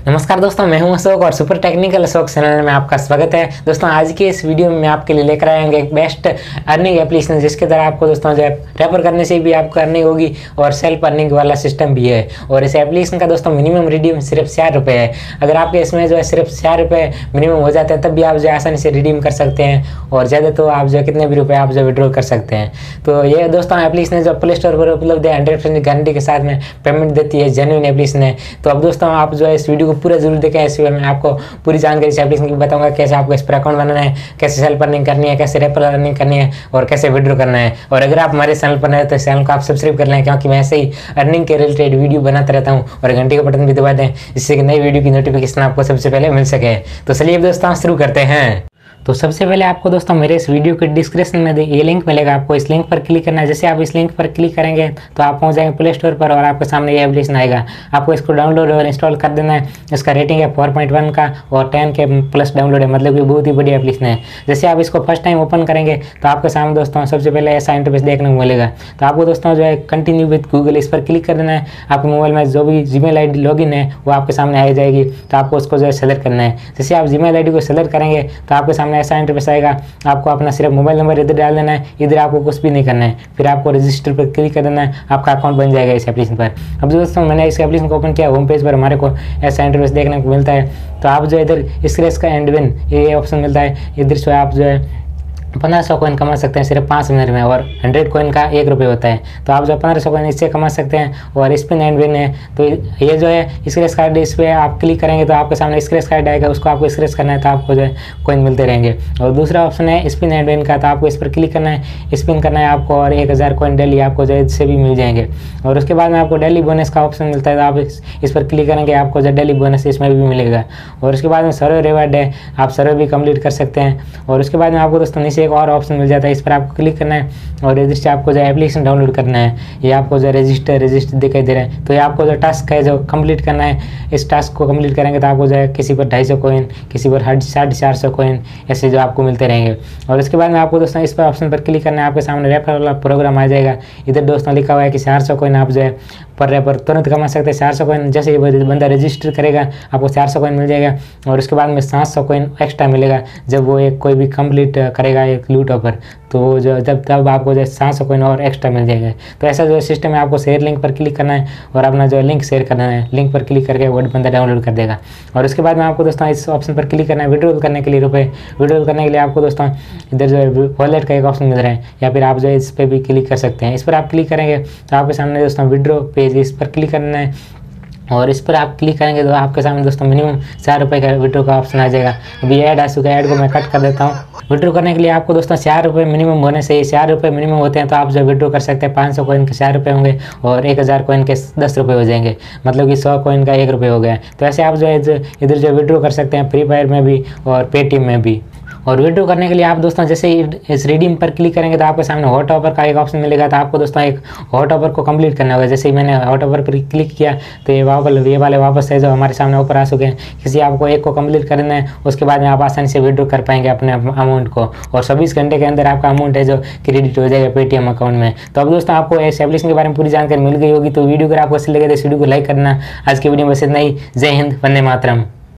नमस्कार दोस्तों, मैं हूं अशोक और सुपर टेक्निकल अशोक चैनल में आपका स्वागत है। दोस्तों आज के इस वीडियो में मैं आपके लिए लेकर आएंगे एक बेस्ट अर्निंग एप्लीकेशन, जिसके द्वारा आपको दोस्तों जो है रेफर करने से भी आपको अर्निंग होगी और सेल्फ अर्निंग वाला सिस्टम भी है। और इस एप्लीकेशन का दोस्तों मिनिमम रिडीम सिर्फ 4 रुपये है। अगर आपके इसमें जो है सिर्फ 4 रुपये मिनिमम हो जाते हैं तब भी आप जो आसानी से रिडीम कर सकते हैं, और ज़्यादा तो आप जो कितने भी रुपये आप जो विड्रॉ कर सकते हैं। तो ये दोस्तों एप्लीकेशन जो प्ले स्टोर पर उपलब्ध है, 100% गारंटी के साथ में पेमेंट देती है, जेन्युइन एप्लीकेशन है। तो अब दोस्तों आप जो है इस वीडियो को पूरा जरूर देखें। इस मैं आपको पूरी जानकारी इस एप्लीकेशन की बताऊंगा, कैसे आपको इस पर अकाउंट बनाना है, कैसे सेल्फ अर्निंग करनी है, कैसे रेफरल अर्निंग करनी है और कैसे विड्रॉ करना है। और अगर आप हमारे चैनल पर नए तो चैनल को आप सब्सक्राइब कर लें, क्योंकि मैं ऐसे ही अर्निंग के रिलेटेड वीडियो बनाता रहता हूँ। और घंटे का बटन भी दबा दें, जिससे कि नई वीडियो की नोटिफिकेशन आपको सबसे पहले मिल सके। तो चलिए दोस्तों शुरू करते हैं। तो सबसे पहले आपको दोस्तों मेरे इस वीडियो के डिस्क्रिप्शन में ये लिंक मिलेगा, आपको इस लिंक पर क्लिक करना है। जैसे आप इस लिंक पर क्लिक करेंगे तो आप पहुंच जाएंगे प्ले स्टोर पर और आपके सामने ये एप्लीकेशन आएगा। आपको इसको डाउनलोड और इंस्टॉल कर देना है। इसका रेटिंग है 4.1 का और 10 के प्लस डाउनलोड है, मतलब कि बहुत ही बढ़िया एप्लीकेशन है। जैसे आप इसको फर्स्ट टाइम ओपन करेंगे तो आपके सामने दोस्तों सबसे पहले ऐसा इंटरफेस देखने को मिलेगा। तो आपको दोस्तों जो है कंटिन्यू विद गूगल इस पर क्लिक कर देना है। आपके मोबाइल में जो भी जीमेल आईडी लॉगिन है वो आपके सामने आ जाएगी। तो आपको उसको जो है सेलेक्ट करना है। जैसे आप जीमेल आईडी को सेलेक्ट करेंगे तो आपके सामने ऐसा इंटरफेस आएगा। आपको अपना सिर्फ मोबाइल नंबर इधर डाल देना है, इधर आपको कुछ भी नहीं करना है। फिर आपको रजिस्टर पर क्लिक कर देना है, आपका अकाउंट बन जाएगा इस एप्लीकेशन पर। अब दोस्तों मैंने इस एप्लीकेशन को ओपन किया, होम पेज पर हमारे को ऐसा इंटरफेस देखने को मिलता है। तो आप जो इधर स्क्रैच का एंड विन ये ऑप्शन मिलता है। इधर से आप जो है 1500 कॉइन कमा सकते हैं सिर्फ 5 मिनट में, और 100 कॉइन का 1 रुपये होता है। तो आप जो 1500 कॉइन इससे कमा सकते हैं। और स्पिन एंड विन है, तो ये जो है स्क्रैच कार्ड, इस पर आप क्लिक करेंगे तो आपके सामने स्क्रैच कार्ड आएगा, उसको आपको स्क्रैच करना है तो आपको जो है कॉइन मिलते रहेंगे। और दूसरा ऑप्शन है स्पिन एंड विन का, तो आपको इस पर क्लिक करना है, स्पिन करना है आपको, और 1000 कॉइन डेली आपको जो है इससे भी मिल जाएंगे। और उसके बाद में आपको डेली बोनस का ऑप्शन मिलता है, तो आप इस पर क्लिक करेंगे, आपको जो डेली बोनस इसमें भी मिलेगा। और उसके बाद में सर्वे रिवार्ड है, आप सर्वे भी कंप्लीट कर सकते हैं। और उसके बाद में आपको दोस्तों नीचे एक और ऑप्शन मिल जाता है, इस पर आपको क्लिक करना है और इधर से आपको जो एप्लीकेशन डाउनलोड करना है। ये आपको जो रजिस्टर दिखाई दे रहा है। तो ये आपको जो टास्क है जो कंप्लीट करना है, इस टास्क को कंप्लीट करेंगे तो आपको जो है किसी पर 250 कॉइन, किसी पर 450 कॉइन ऐसे जो आपको मिलते रहेंगे। और उसके बाद में आपको दोस्तों इस पर ऑप्शन पर क्लिक करना है, आपके सामने रेफरल वाला प्रोग्राम आ जाएगा। इधर दोस्तों लिखा हुआ है कि 400 कॉइन आप जो है पर रेफर तुरंत कमा सकते हैं। 400 कॉइन जैसे ही बंदा रजिस्टर करेगा आपको 400 कॉइन मिल जाएगा। और उसके बाद में 700 कॉइन एक्स्ट्रा मिलेगा जब वो एक कोई भी कंप्लीट करेगा एक लूट ऑफर, तो वो जो तब आपको जो 700 कॉइन और एक्स्ट्रा मिल जाएगा। तो ऐसा जो सिस्टम है, आपको शेयर लिंक पर क्लिक करना है और अपना जो लिंक शेयर करना है। लिंक पर क्लिक करके वो बंदा डाउनलोड कर देगा। और उसके बाद में आपको दोस्तों इस ऑप्शन पर क्लिक करना है विड्रॉल करने के लिए रुपये। विड्रॉल करने के लिए आपको दोस्तों इधर जो है वॉलेट का एक ऑप्शन मिल रहा है, या फिर आप जो है इस पर भी क्लिक कर सकते हैं। इस पर आप क्लिक करेंगे तो आपके सामने दोस्तों विड्रॉ पेज, इस पर क्लिक करना है। और इस पर आप क्लिक करेंगे तो आपके सामने दोस्तों मिनिमम 4 रुपये का विड्रॉ का ऑप्शन आ जाएगा। अभी ऐड आ चुका है, ऐड को मैं कट कर देता हूँ। विड्रॉ करने के लिए आपको दोस्तों 4 रुपये मिनिमम होने से, 4 रुपये मिनिमम होते हैं तो आप जो विड्रॉ कर सकते हैं। 500 कॉइन के 4 रुपये होंगे और 1000 कॉइन के 10 रुपये हो जाएंगे, मतलब कि 100 कॉइन का 1 रुपये हो गया। तो ऐसे आप जो है इधर जो विड्रॉ कर सकते हैं, फ्री फायर में भी और पेटीएम में भी। और विड्रॉ करने के लिए आप दोस्तों जैसे ही इस रिडीम पर क्लिक करेंगे तो आपके सामने हॉट ऑफर का एक ऑप्शन मिलेगा। तो आपको दोस्तों एक हॉट ऑफर को कंप्लीट करना होगा। जैसे ही मैंने हॉट ऑफर पर क्लिक किया तो ये वाले वापस है जो हमारे सामने ऑफर आ चुके हैं। किसी आपको एक को कंप्लीट करना है, उसके बाद में आप आसानी से विड्रॉ कर पाएंगे अपने अमाउंट को, और 24 घंटे के अंदर आपका अमाउंट है जो क्रेडिट हो जाएगा पेटीएम अकाउंट में। तो अब दोस्तों आपको इस एप्लीकेशन के बारे में पूरी जानकारी मिल गई होगी। तो वीडियो अगर आपको अच्छी लगे तो इस वीडियो को लाइक करना। आज की वीडियो में बस इतना ही। जय हिंद, वंदे मातरम।